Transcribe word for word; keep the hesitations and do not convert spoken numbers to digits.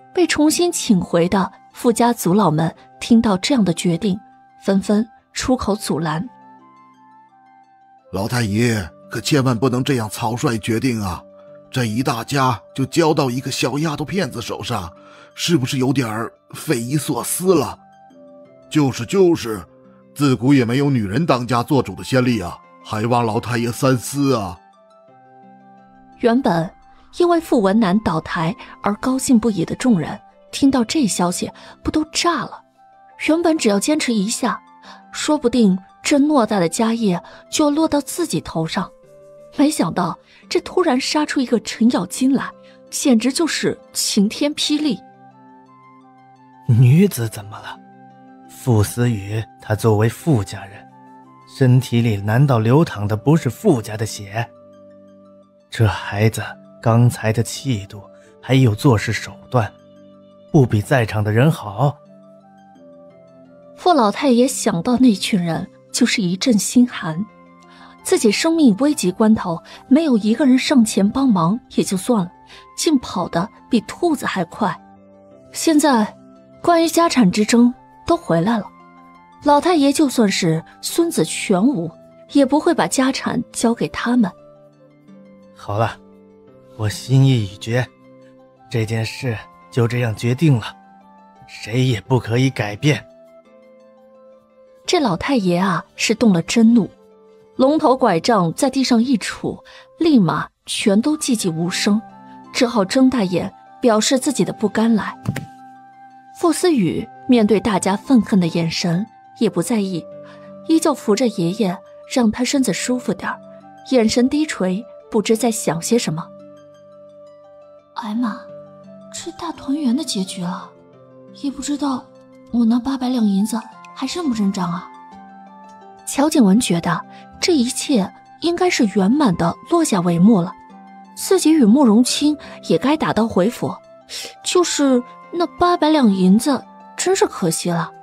被重新请回的富家族老们听到这样的决定，纷纷出口阻拦。 老太爷可千万不能这样草率决定啊，这一大家就交到一个小丫头片子手上，是不是有点匪夷所思了？就是就是自古也没有女人当家做主的先例啊，还望老太爷三思啊。 原本因为傅文南倒台而高兴不已的众人听到这消息不都炸了。原本只要坚持一下，说不定这偌大的家业就落到自己头上，没想到这突然杀出一个程咬金来，简直就是晴天霹雳。 女子怎么了？傅思雨她作为傅家人，身体里难道流淌的不是傅家的血？这孩子刚才的气度还有做事手段，不比在场的人好。 傅老太爷想到那群人就是一阵心寒，自己生命危急关头没有一个人上前帮忙也就算了，竟跑得比兔子还快。现在关于家产之争都回来了，老太爷就算是孙子全无，也不会把家产交给他们。 好了，我心意已决，这件事就这样决定了，谁也不可以改变。 这老太爷啊，是动了真怒，龙头拐杖在地上一杵，立马全都寂寂无声，只好睁大眼表示自己的不甘来。傅思雨面对大家愤恨的眼神也不在意，依旧扶着爷爷让他身子舒服点，眼神低垂，不知在想些什么。哎妈，这大团圆的结局了，也不知道我那八百两银子还认不认账啊？乔景文觉得这一切应该是圆满的落下帷幕了，自己与慕容清也该打道回府，就是那八百两银子真是可惜了。